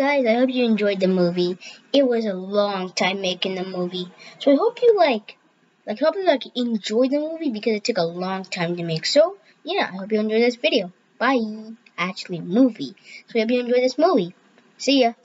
guys, I hope you enjoyed the movie. It was a long time making the movie. So I hope you enjoy the movie because it took a long time to make. So yeah, I hope you enjoy this video. Bye. Actually movie. So I hope you enjoy this movie. See ya.